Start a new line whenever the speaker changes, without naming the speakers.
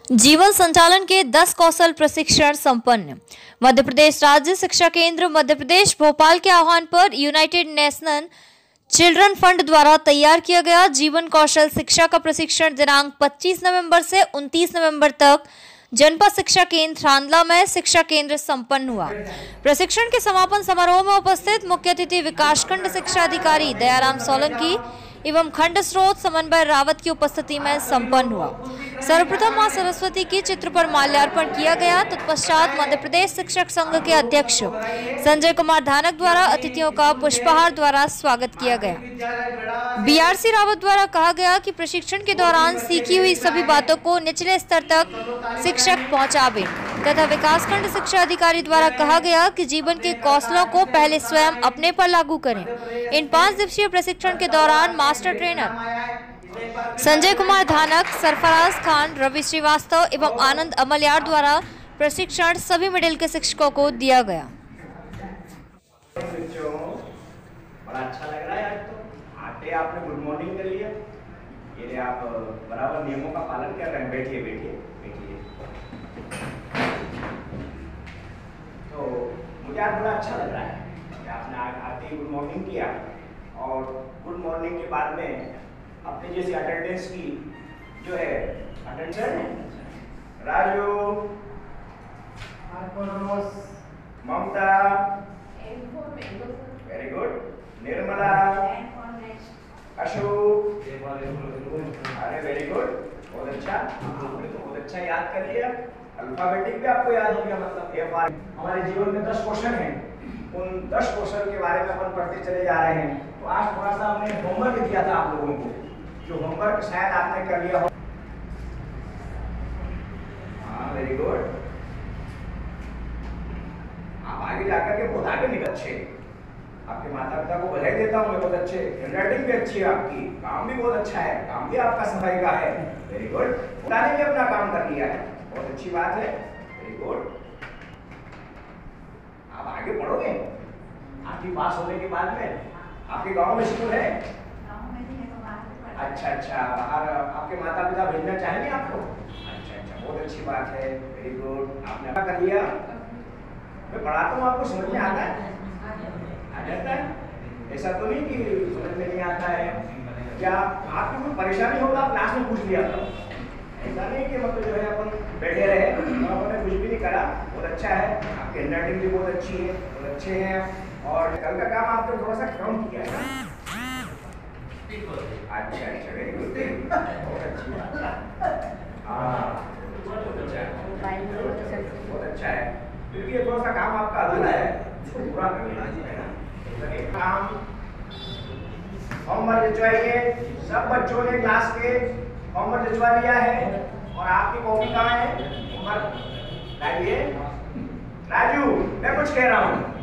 जीवन संचालन के 10 कौशल प्रशिक्षण संपन्न। मध्य प्रदेश राज्य शिक्षा केंद्र मध्य प्रदेश भोपाल के आह्वान पर यूनाइटेड नेशन चिल्ड्रन फंड द्वारा तैयार किया गया जीवन कौशल शिक्षा का प्रशिक्षण दिनांक 25 नवंबर से 29 नवंबर तक जनपद शिक्षा केंद्र थांदला में शिक्षा केंद्र संपन्न हुआ। प्रशिक्षण के समापन समारोह में उपस्थित मुख्य अतिथि विकासखंड शिक्षा अधिकारी दयाराम सोलंकी एवं खंड स्रोत समन्वय रावत की उपस्थिति में संपन्न हुआ। सर्वप्रथम मां सरस्वती के चित्र पर माल्यार्पण किया गया। तत्पश्चात मध्य प्रदेश शिक्षक संघ के अध्यक्ष संजय कुमार धानक द्वारा अतिथियों का पुष्पहार द्वारा स्वागत किया गया। बीआरसी रावत द्वारा कहा गया कि प्रशिक्षण के दौरान सीखी हुई सभी बातों को निचले स्तर तक शिक्षक पहुंचावे तथा विकासखंड शिक्षा अधिकारी द्वारा कहा गया कि जीवन के कौशलों को पहले स्वयं अपने पर लागू करें। इन 5 दिवसीय प्रशिक्षण के दौरान मास्टर ट्रेनर संजय कुमार धानक, सरफराज खान, रवि श्रीवास्तव एवं आनंद अमलियार द्वारा प्रशिक्षण सभी मिडिल के शिक्षकों को दिया गया।
बड़ा अच्छा लग रहा है आज तो आते आपने गुड मॉर्निंग कर लिया। ये आप बराबर नियमों का पालन कर रहे हैं। बैठिए बैठिए बैठिए। तो मुझे आज बड़ा अच्छा लग रहा है कि आपने आते ही गुड मॉर्निंग किया और गुड मॉर्निंग के बाद में अपने जैसे अटेंडेंस की जो है attendance Raju, Mamta, very good, Nirmala, Ashok, अरे वेरी गुड, बहुत अच्छा, आपने तो बहुत अच्छा याद कर लिया। अल्फाबेटिक भी आपको याद हो गया, मतलब एफ हमारे जीवन में 10 क्वेश्चन हैं। उन 10 क्वेश्चन के बारे में अपन पढ़ते चले जा रहे हैं। तो आज थोड़ा सा हमने होमवर्क दिया था आप लोगों को, जो होमवर्क शायद आपने कर लिया हो। हाँ वेरी गुड, आप आगे जाकर के बहुत आगे निकल अच्छे। आपके माता पिता को बधाई देता हूँ मैं, बहुत अच्छे, हैंडराइटिंग भी अच्छी है आपकी, काम भी बहुत अच्छा है, काम भी आपका सफाई का है। वेरी गुड, बताने भी अपना काम कर लिया है, बहुत अच्छी बात है। वेरी गुड, आप आगे पढ़ोगे। 8वीं पास होने के बाद में आपके गांव में स्कूल है? अच्छा अच्छा, बाहर आपके माता पिता भेजना चाहेंगे आपको? अच्छा अच्छा, बहुत अच्छी बात है। वेरी गुड, आपने क्या कर लिया? मैं पढ़ाता हूँ, आपको समझ में आता है? आ जाता है? ऐसा तो नहीं कि समझ में नहीं आता है। क्या आपको कोई परेशानी होगा आप क्लास में पूछ लिया करो। ऐसा नहीं कि मतलब जो है अपन बैठे रहे और आपने कुछ भी नहीं करा। बहुत अच्छा है, आपकी हैंडराइटिंग भी बहुत अच्छी है, बहुत अच्छे हैं। और कल का काम आपने थोड़ा सा कम किया है ना? अच्छा अच्छा, वेरी गुड, बहुत अच्छी बात। हाँ बहुत अच्छा है। फिर भी ये थोड़ा सा काम आपका अधूरा है, इसको पूरा कर लेना चाहिए। काम होमवर्क भिजवाइए। सब बच्चों ने क्लास के होमवर्क भिजवा लिया है और आपकी कॉपी कहाँ है? होमवर्क लाइए। राजू, मैं कुछ कह रहा हूँ।